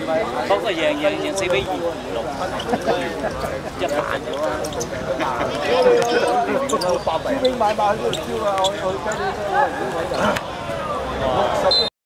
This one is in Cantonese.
嗰個贏4比26，一萬咗啊！ 招兵買馬喺度招啊！我跟你都。